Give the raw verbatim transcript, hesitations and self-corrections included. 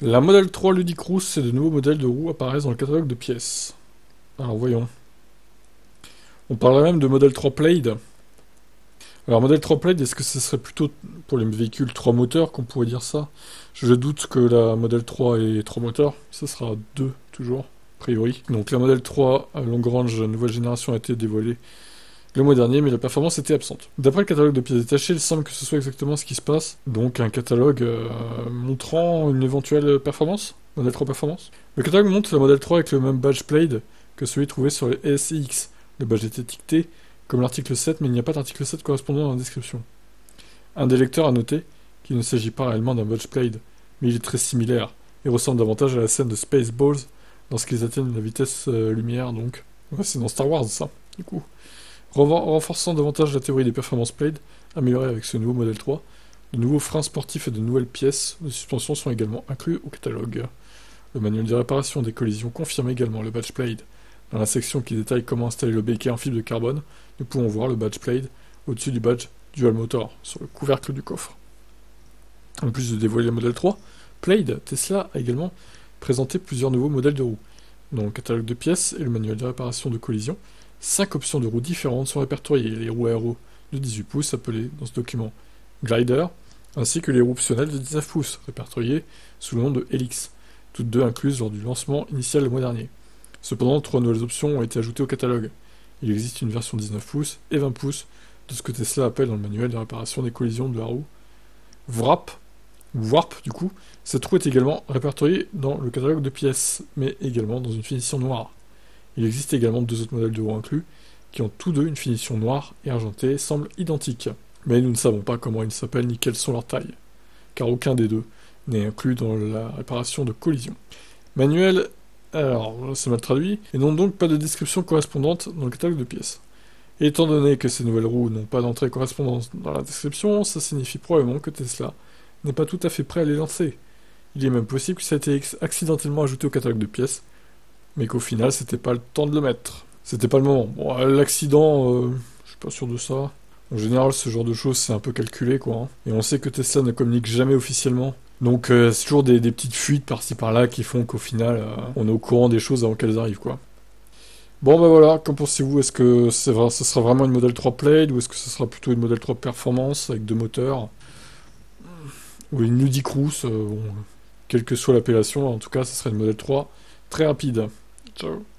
La Model trois Ludicrous et de nouveaux modèles de roues apparaissent dans le catalogue de pièces. Alors voyons. On parlerait même de Model trois Plaid. Alors Model trois Plaid, est-ce que ce serait plutôt pour les véhicules trois moteurs qu'on pourrait dire ça? Je doute que la Model trois ait trois moteurs. Ça sera deux toujours, a priori. Donc la Model trois Long Range nouvelle génération a été dévoilée le mois dernier, mais la performance était absente. D'après le catalogue de pièces détachées, il semble que ce soit exactement ce qui se passe. Donc un catalogue euh, montrant une éventuelle performance, Model trois performance. Le catalogue montre la Model trois avec le même badge Plaid que celui trouvé sur les S I X. Le badge est étiqueté comme l'article sept, mais il n'y a pas d'article sept correspondant dans la description. Un des lecteurs a noté qu'il ne s'agit pas réellement d'un badge Plaid, mais il est très similaire et ressemble davantage à la scène de Spaceballs lorsqu'ils atteignent la vitesse euh, lumière, donc. Ouais, c'est dans Star Wars, ça, du coup. Renforçant davantage la théorie des performances Plaid, améliorée avec ce nouveau Model trois, de nouveaux freins sportifs et de nouvelles pièces de suspension sont également inclus au catalogue. Le manuel de réparation des collisions confirme également le badge Plaid. Dans la section qui détaille comment installer le béquet en fibre de carbone, nous pouvons voir le badge Plaid au-dessus du badge Dual Motor, sur le couvercle du coffre. En plus de dévoiler le Model trois, Plaid, Tesla a également présenté plusieurs nouveaux modèles de roues. Dans le catalogue de pièces et le manuel de réparation de collisions, cinq options de roues différentes sont répertoriées. Les roues aéro de dix-huit pouces, appelées dans ce document Glider, ainsi que les roues optionnelles de dix-neuf pouces, répertoriées sous le nom de Helix, toutes deux incluses lors du lancement initial le mois dernier. Cependant, trois nouvelles options ont été ajoutées au catalogue. Il existe une version dix-neuf pouces et vingt pouces de ce que Tesla appelle dans le manuel de réparation des collisions de la roue Wrap, ou Warp du coup. Cette roue est également répertoriée dans le catalogue de pièces, mais également dans une finition noire. Il existe également deux autres modèles de roues inclus, qui ont tous deux une finition noire et argentée, semblent identiques. Mais nous ne savons pas comment ils s'appellent ni quelles sont leurs tailles, car aucun des deux n'est inclus dans la réparation de collision. Manuel, alors c'est mal traduit, et n'ont donc pas de description correspondante dans le catalogue de pièces. Et étant donné que ces nouvelles roues n'ont pas d'entrée correspondante dans la description, ça signifie probablement que Tesla n'est pas tout à fait prêt à les lancer. Il est même possible que ça ait été accidentellement ajouté au catalogue de pièces, mais qu'au final c'était pas le temps de le mettre. C'était pas le moment. Bon, l'accident, euh, je suis pas sûr de ça. En général, ce genre de choses, c'est un peu calculé, quoi. Hein. Et on sait que Tesla ne communique jamais officiellement. Donc euh, c'est toujours des, des petites fuites par-ci par-là qui font qu'au final, euh, on est au courant des choses avant qu'elles arrivent, quoi. Bon, bah voilà, qu'en pensez-vous? Est-ce que c'est vrai, ce sera vraiment une Model trois Plaid, ou est-ce que ce sera plutôt une Model trois Performance avec deux moteurs? Ou une Ludicrous, euh, bon, quelle que soit l'appellation, en tout cas, ce serait une Model trois très rapide. Ciao.